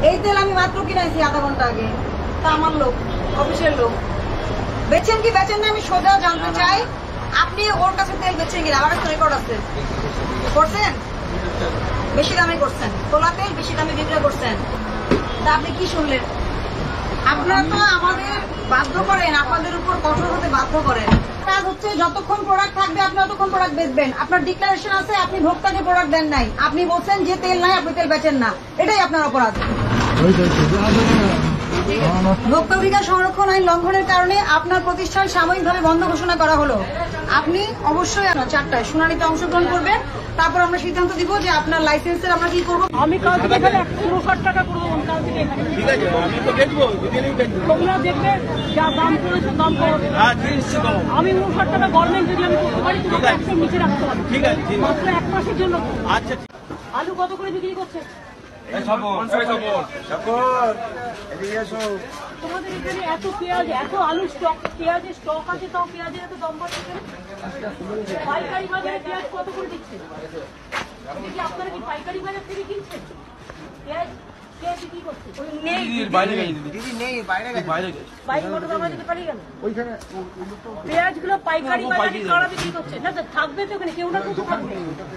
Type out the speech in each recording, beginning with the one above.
এই তেল আমি মাত্র কিনাইছি আধা ঘন্টা আগে, তা আমার লোক, অফিসের লোক। বেচেন কি বেচেন না আমি সোজা জানতে চাই। আপনি ওর কাছে তেল বেচেন কিনা? আমার কাছে রেকর্ড আছে। করছেন, বেশি দামে করছেন, তোলা তেল বেশি দামে বিক্রি করছেন। তা আপনি কি শুনলেন? আপনারা তো আমাদের বাধ্য করেন, আপনাদের উপর কঠোর হতে বাধ্য করেন। কাজ হচ্ছে যতক্ষণ প্রোডাক্ট থাকবে আপনি ততক্ষণ প্রোডাক্ট বেচবেন। আপনার ডিক্লারেশন আছে, আপনি ভোক্তাকে প্রোডাক্ট দেন নাই, আপনি বলছেন যে তেল নাই, আপনি তেল বেচেন না, এটাই আপনার অপরাধ। ভোক্তা অধিকার সংরক্ষণ আইন লঙ্ঘনের কারণে আপনার প্রতিষ্ঠান সাময়িকভাবে বন্ধ ঘোষণা করা হলো। আপনি অবশ্যই 4টায় শুনানিতে অংশগ্রহণ করবেন, তারপর আমরা সিদ্ধান্ত দিব যে আপনার লাইসেন্সের আমরা কি করবো। আমি কাল থেকে 160 টাকা করবো, কাল থেকে ঠিক আছে, আমি তো দেখবো, তোমরা দেখবে যা দাম করেছো দাম করো। আমি 59 টাকা গভর্নমেন্ট যদি আমি করতে পারি তোমাকে 100 নিচে রাখতে পারি, ঠিক আছে, মাত্র 1 মাসের জন্য। আচ্ছা, আলু কত করে বিক্রি করছে? তোমাদের এখানে এত পেঁয়াজ, এত আলু স্টক, পেঁয়াজের স্টক আছে, তাও পেঁয়াজের এত দাম বাড়ছে। পাইকারি বাজারে পেঁয়াজ কত করে দিচ্ছে? আপনারা কি পাইকারি বাজার থেকে কিনছেন পেঁয়াজ? পেঁয়াজ গুলো পাইকারি বাজারে কারা বিক্রি করছে? না থাকবে তো ওখানে, কেউ না কেউ থাকবে।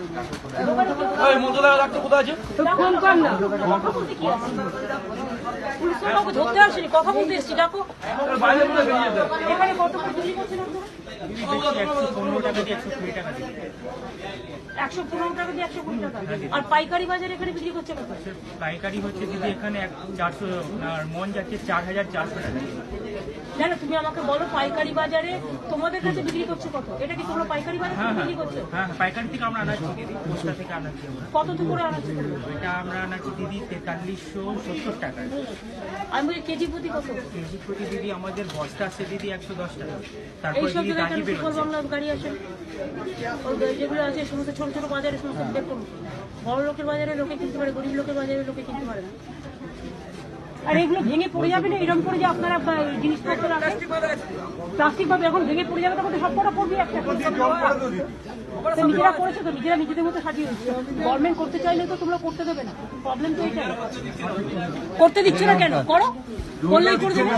ধরতে আসেনি, কথা বলতে এসছি, ডাকো। এখানে কত করে বিক্রি করছেন আপনারা? 115 টাকা দিয়ে 120 টাকা দিয়ে। 115 টাকা দিয়ে 120 টাকা। আর পাইকারি বাজারে এখানে বিক্রি করছে কত? পাইকারি হচ্ছে দিদি এখানে 400, আর মন যাচ্ছে 4400 টাকা। না না, তুমি আমাকে বলো পাইকারি বাজারে তোমাদের কাছে বিক্রি করছে কত? এটা কি তোমরা পাইকারি বাজারে বিক্রি করছো? হ্যাঁ, পাইকারি থেকে আমরা আনাচ্ছি দিদি, পোস্টা থেকে আনাচ্ছি। কত করে আনাচ্ছি? এটা আমরা আনাচ্ছি দিদি 4370 টাকা। আমি বলি কেজি প্রতি কত? কেজি প্রতি দিদি আমাদের বস্তা আছে দিদি 110 টাকা। তারপর দিদি গাড়ি বেরোচ্ছে, গাড়ি আসে যেগুলো আছে সমস্ত ছোট ছোট বাজারে, সমস্ত দেখুন বড় লোকের বাজারে লোকে কিনতে পারে, গরিব লোকের বাজারে লোকে কিনতে পারে না। আর এগুলো ভেঙে পড়ে যাবে না এরকম করে যে আপনারা জিনিসপত্র রাখেন প্লাস্টিক ভাবে, এখন ভেঙে পড়ে যাবে তখন সবকটা পড়বে একটা। নিজেরা করেছে তো, নিজেরা নিজেদের মতো সাজিয়ে দিচ্ছে। গভর্নমেন্ট করতে চাইলে তো তোমরা করতে দেবে না, প্রবলেম তো এইটাই। করতে দিচ্ছে না কেন? করো, বললেই করে দেবে।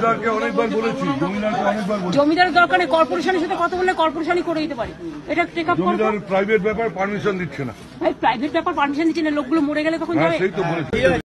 জমিদারের দরকার নেই, কর্পোরেশনের সাথে কথা বললে কর্পোরেশনই করে দিতে পারে। এটা টেক আপ করো। প্রাইভেট ব্যাপার পারমিশন দিচ্ছে না, প্রাইভেট ব্যাপার পারমিশন দিচ্ছে না, লোকগুলো মরে গেলে তখন যাবে।